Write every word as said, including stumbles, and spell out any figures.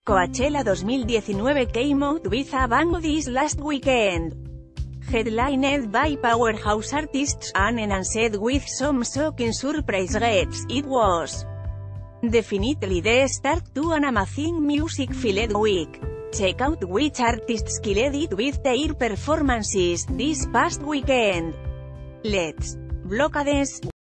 Coachella dos mil diecinueve came out with a bang this last weekend. Headlined by powerhouse artists, and enhanced with some shocking surprise guests, it was definitely the start to an amazing music-filled week. Check out which artists killed it with their performances this past weekend. Let's blockades.